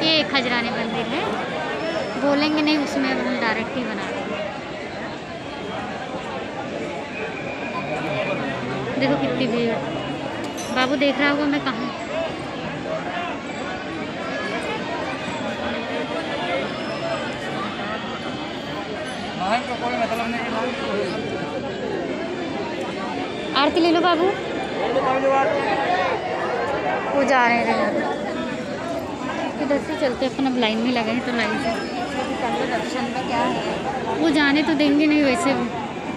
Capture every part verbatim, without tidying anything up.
ये खजरानी मंदिर है, बोलेंगे नहीं उसमें हम डायरेक्ट ही बना देंगे। देखो कितनी भीड़, बाबू देख रहा होगा मैं कहाँ। कोई मतलब नहीं। आरती ले लो बाबू। वो जा रहे हैं इधर से चलते, अपन अब लाइन में लगे हैं तो लाइन से दर्शन में क्या है, वो जाने तो देंगे नहीं वैसे भी।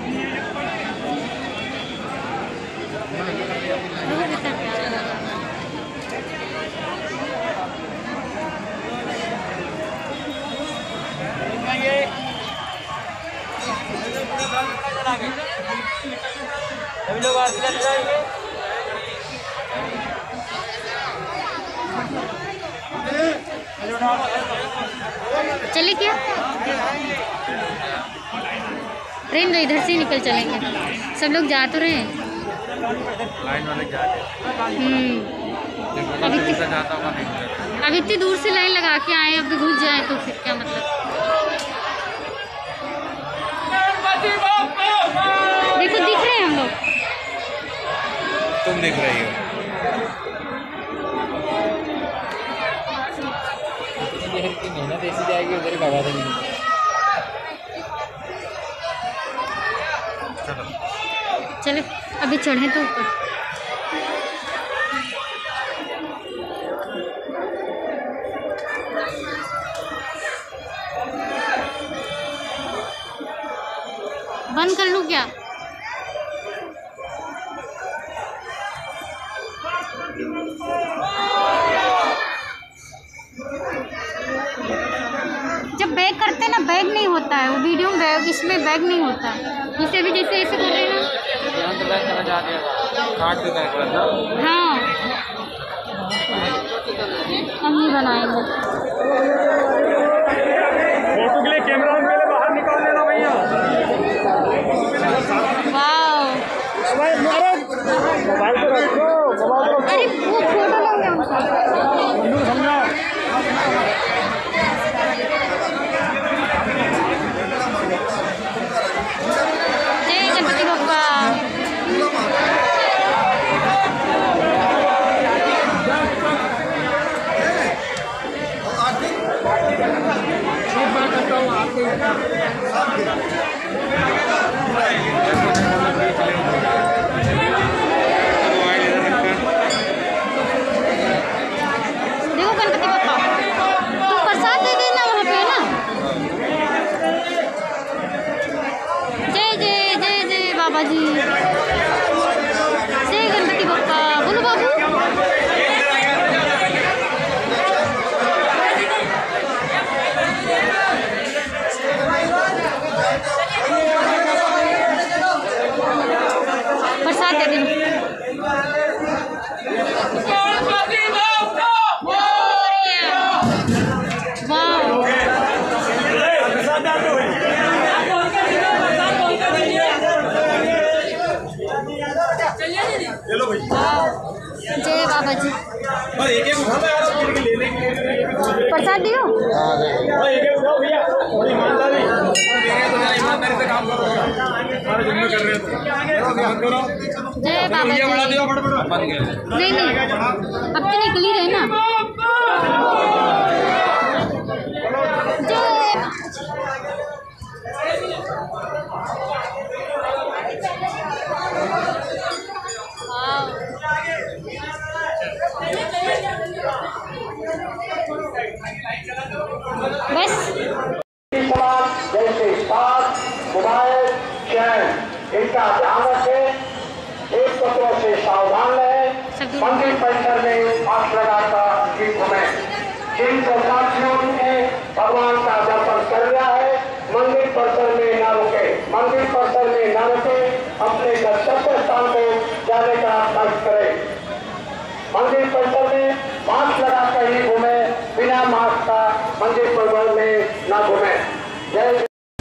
सभी लोग आरती लेने जाएंगे। चले क्या ट्रेन तो इधर से ही निकल चलेंगे, सब लोग जा तो रहे हैं। लाइन वाले जा रहे हैं। हम्म अब इतनी अब इतनी दूर से लाइन लगा के आए, अब घुस जाए तो फिर क्या मतलब। देखो दिख रहे हैं हम लोग, तुम दिख रही हो। की मेहनत ऐसी जाएगी उधर ही भगा देंगे। चलो अभी चढ़े तो ऊपर। बंद कर लूँ क्या? जब बैग करते ना बैग नहीं होता है, वो वीडियो में बैग, इसमें बैग नहीं होता है। इसे भी जैसे ऐसे कर रहे ना, हाँ हम नहीं बनाएंगे। फोटो के लिए कैमरा पहले बाहर निकाल लेना भैया। वाह मोबाइल को रखो, मोबाइल को अरे वो फोटो लोगे उनका। जय गणपति बप्पा। देखो गणपति बप्पा, तुम प्रसाद दे देना वहाँ पे ना। जय जय जय जय बाबा जी, जय गणपति बप्पा। बोलो बाबू। प्रसाद दे देना। जय बाबा जी। प्रसाद दियो। जय बाबा जी। नहीं नहीं अब तो निकल ही रहे ना। जय बस जैसे साथ मोबाइल चैन इनका ध्यान रखें, एक तत्वों से सावधान रहें। मंदिर परिसर में मास्क लगाकर ही घूमें। जिन दर्शनार्थियों ने भगवान का दर्शन कर लिया है, मंदिर परिसर में न रुके, मंदिर परिसर में न रुके, अपने गंतव्य स्थान को जाने का प्रयास करें। मंदिर परिसर में मास्क लगाकर ही घूमे, बिना मास्क का मंदिर परिसर में न घूमे। जय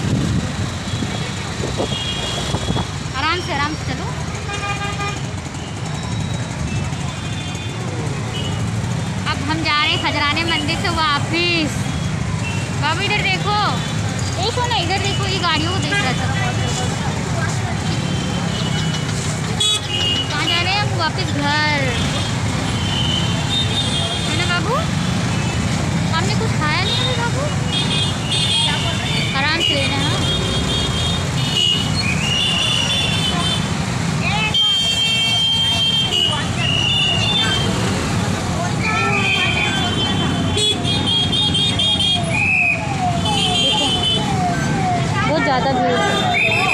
आराम से आराम से चलो। अब हम जा रहे हैं खजराने मंदिर से वापिस। बाबू इधर देखो, देखो ना इधर देखो, ये गाड़ियों को देख रहा था। कहाँ जा रहे हैं हम? वापिस घर, है ना बाबू? हमने कुछ खाया नहीं है बाबू, आराम से लेना है। बहुत ज़्यादा भीड़ है।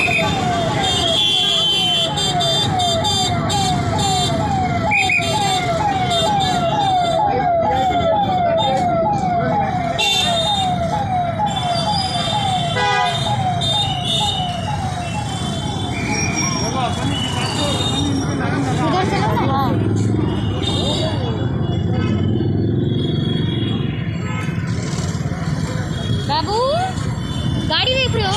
इधर चलो ना। हाँ बाबू, गाड़ी देख रहे हो?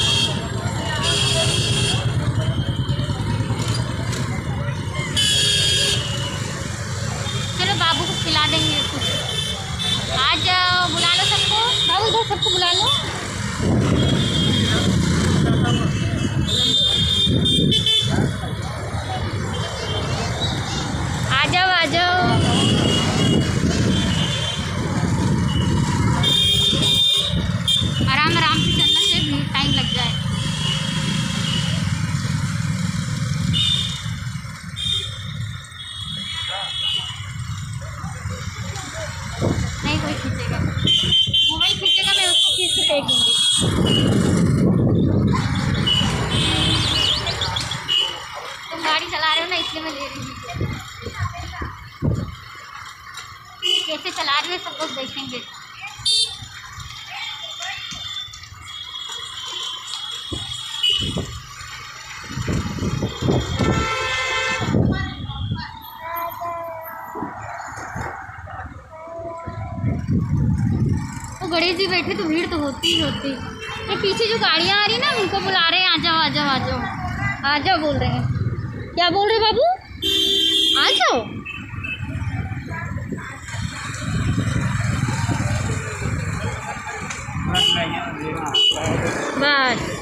चलो बाबू को खिला देंगे कुछ। आज बुला लो सबको, बाबू इधर सबको बुला लो। आ जाओ आ जाओ। आराम आराम से चलना चाहिए, भीड़ टाइम लग जाए। नहीं कोई खींचेगा, मोबाइल खींचेगा मैं उसको खींच के फेंक दूँगी। तुम गाड़ी चला रहे हो ना, इसलिए मैं ले रही हूँ। कैसे चला रहे हो सब लोग देखेंगे। तो गणेश जी बैठे तो भीड़ तो होती ही होती। ये पीछे जो गाड़ियाँ आ रही ना, उनको बुला रहे हैं, आ जाओ आ जाओ आ जाओ आ जाओ बोल रहे हैं। क्या बोल रहे बाबू? आ जाओ। बस